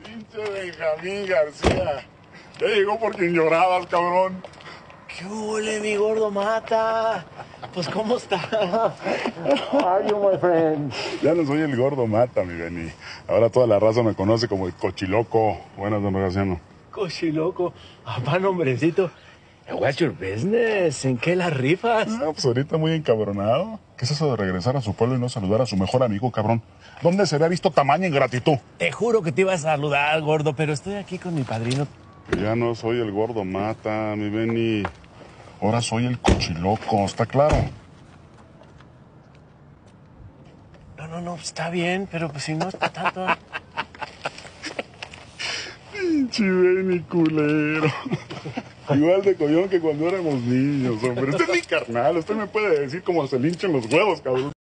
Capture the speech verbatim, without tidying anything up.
Pinche Benjamín García. Ya llegó por quien llorabas, cabrón. ¿Qué huele, mi gordo Mata? Pues, ¿cómo está? How are you, my friend? Ya no soy el gordo Mata, mi Beni. Ahora toda la raza me conoce como el cochiloco. Buenas, don Graciano. Cochiloco. Papá, nombrecito. What's your business? ¿En qué las rifas? Ah, pues ahorita muy encabronado. ¿Qué es eso de regresar a su pueblo y no saludar a su mejor amigo, cabrón? ¿Dónde se había visto tamaña ingratitud? Te juro que te iba a saludar, gordo, pero estoy aquí con mi padrino. Ya no soy el gordo Mata, mi Beni. Ahora soy el cochiloco, ¿está claro? No, no, no, está bien, pero pues si no está tanto... Pinche Beni culero. Igual de collón que cuando éramos niños, hombre. Usted es mi carnal, usted me puede decir cómo se le hinchan los huevos, cabrón.